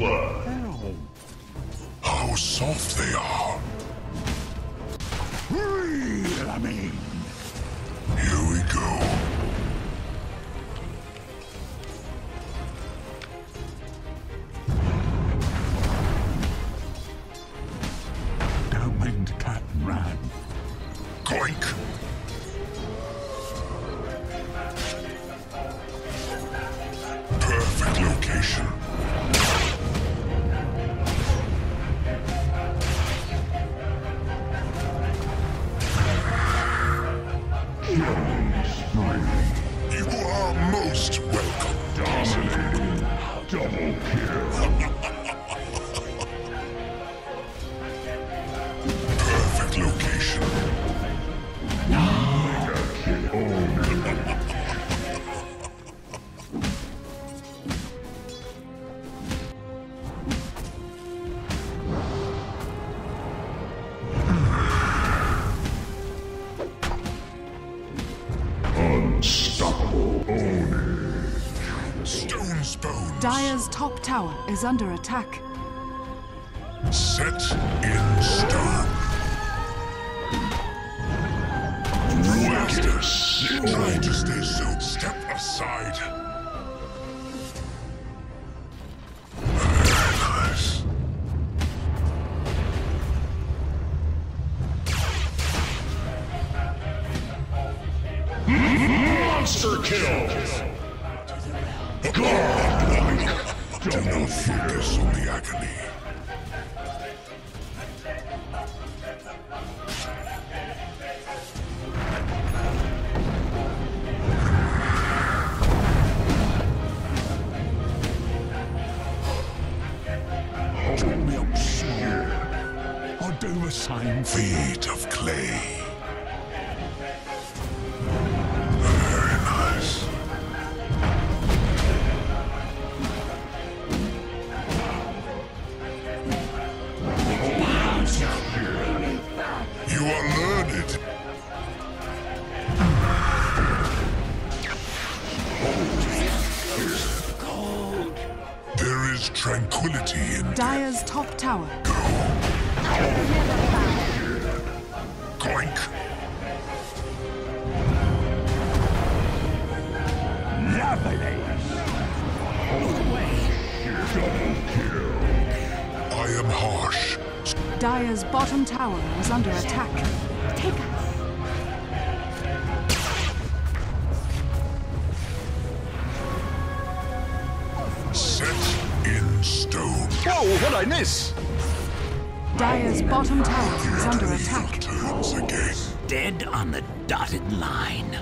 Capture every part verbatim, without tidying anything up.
blood. How soft they are. Real, I mean. Here we go. Don't mind the cat and ran. Goink. Perfect location. You are most welcome. Dominating. Double kill. Perfect location. Mega kill. Unstoppable. Stone bones. Dire's top tower is under attack. Set in stone. Master, try to stay so. Step aside. Very nice. Monster kill. Godlike. Do Double not focus kill. on the agony. Take me up small. I'll do the same for you. Feet of clay. Very nice. You are learned. There is tranquility in Dire's top tower. Goink. Lovely. Double kill. I am harsh. Dire's bottom tower is under attack. Take us. Set in stone. Whoa, what'd I miss? Dire's bottom tower is under Your attack. turns again. Dead on the dotted line.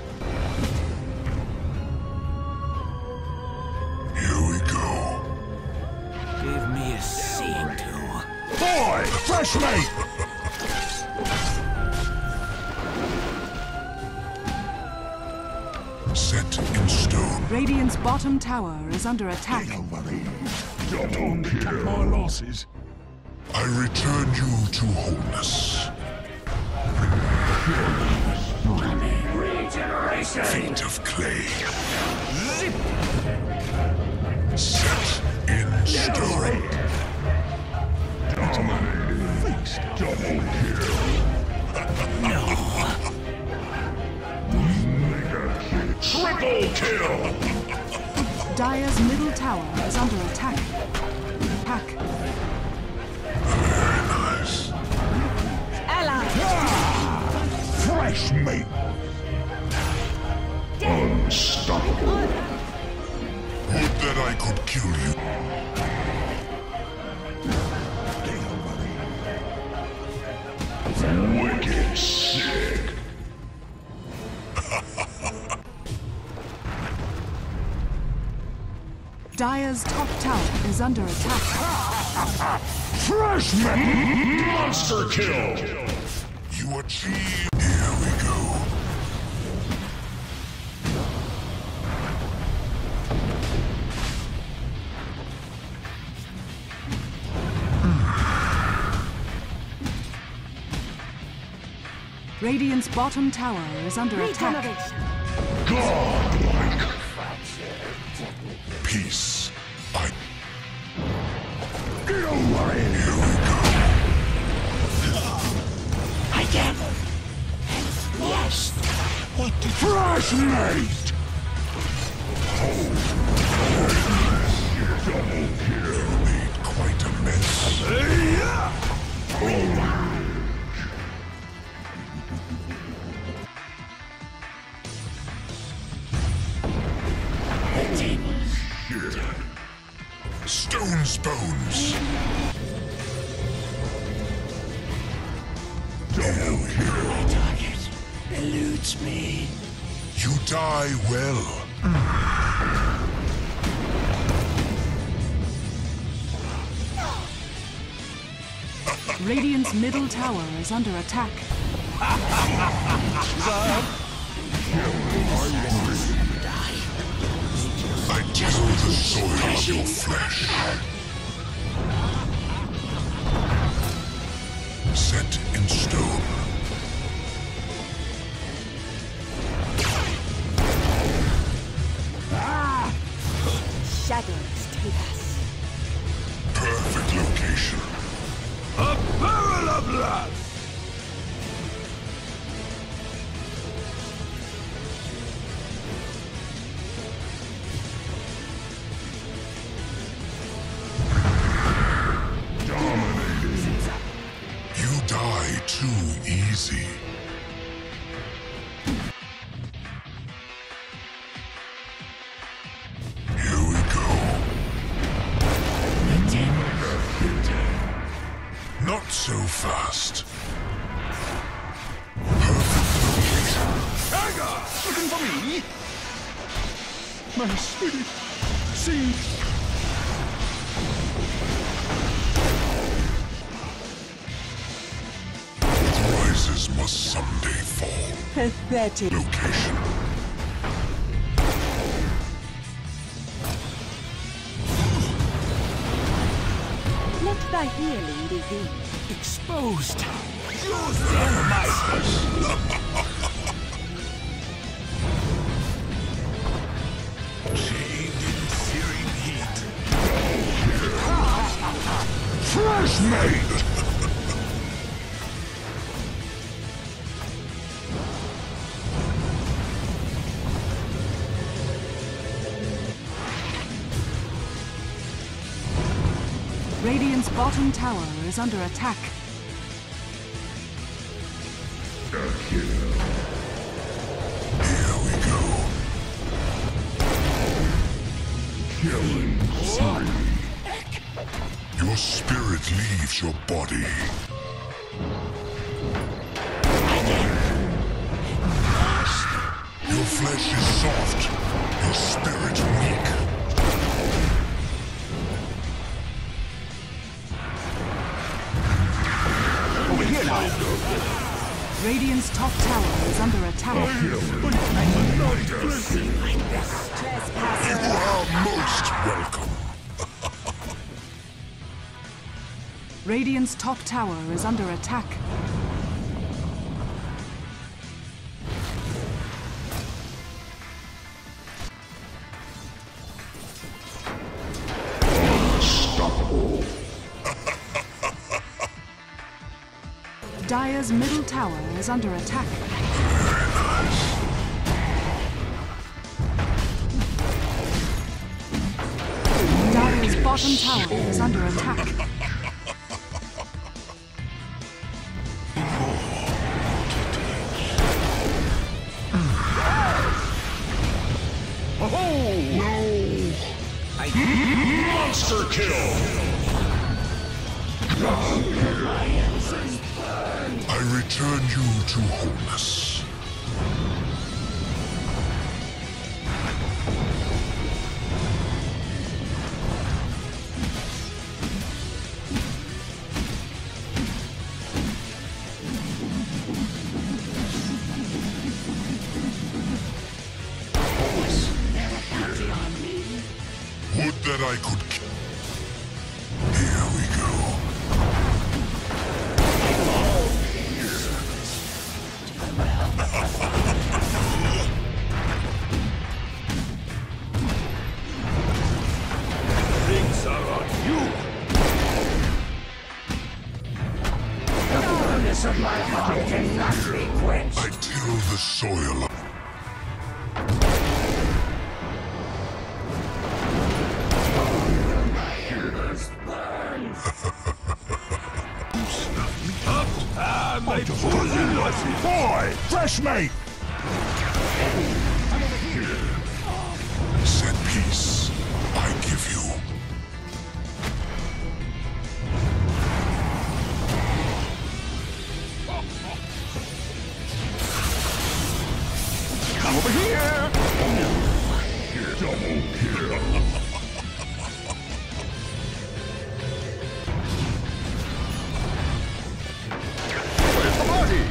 Here we go. Give me a seeing to. Boy, fresh meat. Set in stone. Radiant's bottom tower is under attack. Don't worry. Double Cut kill. my losses. I return you to wholeness. Feet of clay. Set in stone. Dominating. Double kill. Mega kill. Triple kill. Dire's middle tower is under attack. Attack. Very nice. Fresh meat. Unstoppable. Would that I could kill you. Don't worry. Wicked sick. Dire's top tower is under attack. Fresh meat. Monster kill. You achieve. Here we go. Radiant's bottom tower is under attack. Godlike. Peace. I. Get away! Here we go. I am. Yes. What did Fresh meat! Double kill. you made quite a mess? Shit. Stone's bones. Double kill. My target eludes me. You die well. Radiant's middle tower is under attack. I till the soil of your flesh. Set in stone. Shadows take us. Perfect location. A barrel of love! Dominating. You die too easy. Here we go. Not so fast. Tiger! Looking for me? My spirit sees. What rises must someday fall. Pathetic. Location. Let thy healing be thee. Exposed. Chained in searing heat. Fresh meat! Radiant's bottom tower is under attack. Here we go. Killing spree. Your spirit leaves your body. Your flesh is soft, your spirit weak. Over here now. Radiant's top tower is under attack. You are most welcome. Radiant's top tower is under attack. Unstoppable. Dire's middle tower is under attack. Dire's bottom tower is under attack. Monster kill! I return you to wholeness. Would that I could. Here we go. Things are on you. the soil. Boy! Fresh mate! Set piece, I give you. Come over here! Double kill! Where's the body?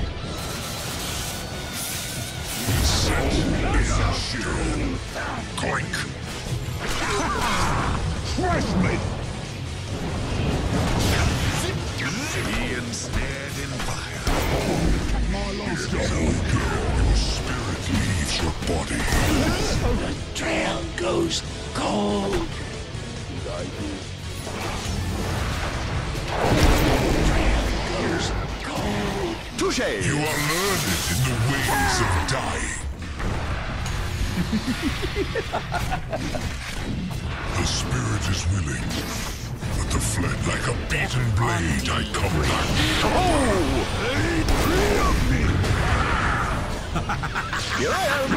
Set is a shield. Goink. Fresh mate! Be ensnared in fire. Double kill. Your spirit leaves your body. The trail goes cold. Trail goes cold. Touché! You are learned in the ways of dying. The spirit is willing, but the fled like a beaten blade I come back. Oh! Here I am!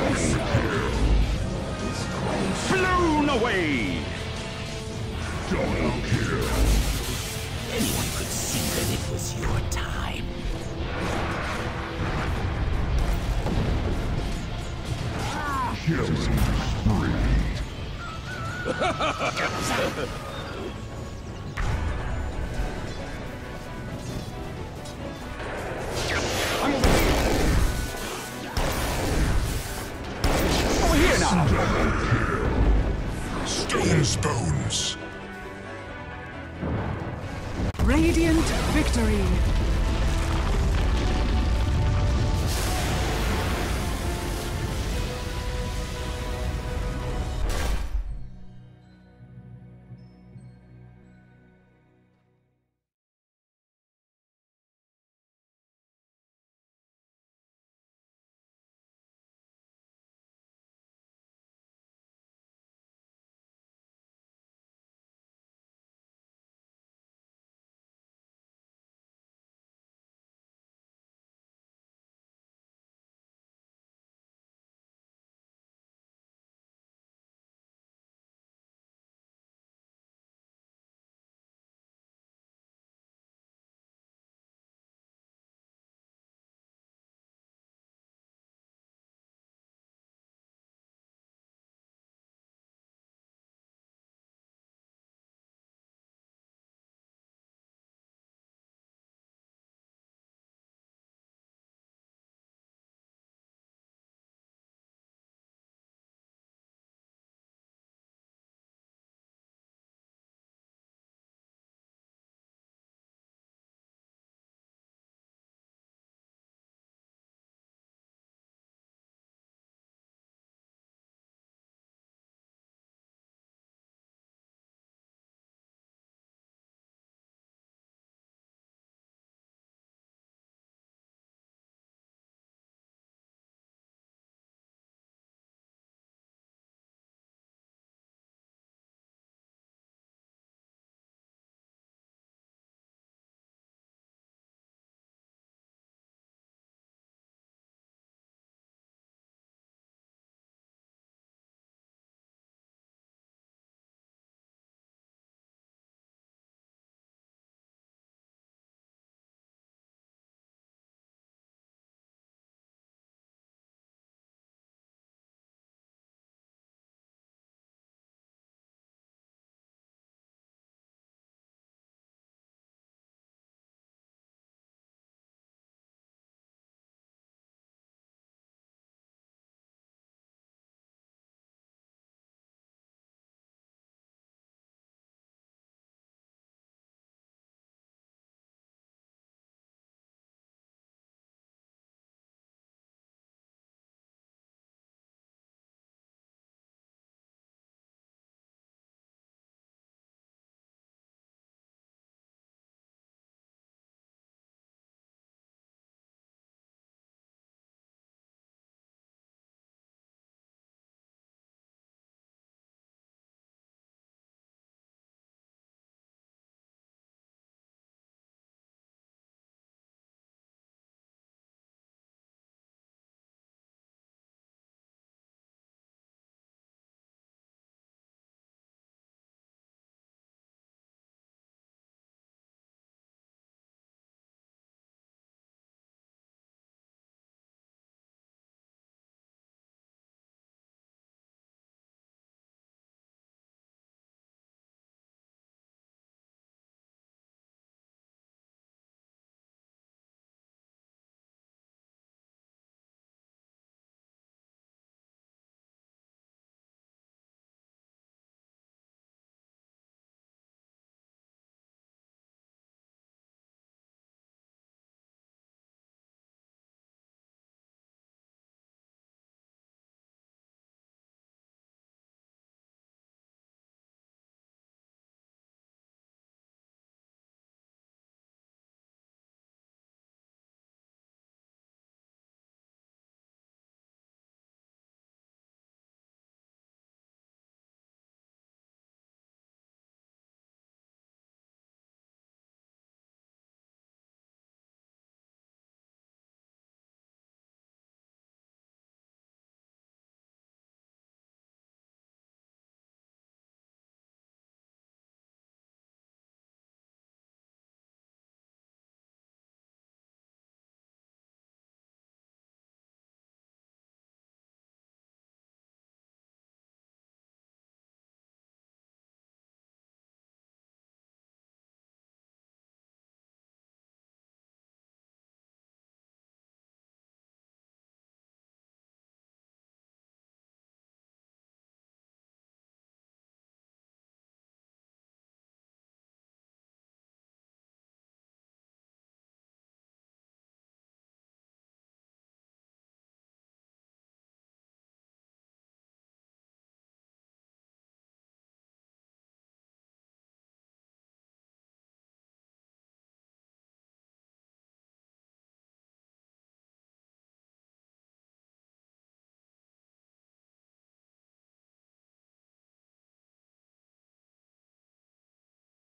Blown away! Double kill! Anyone could see that it was your time. Killing spree! Over here now! Stone's bones. Radiant victory.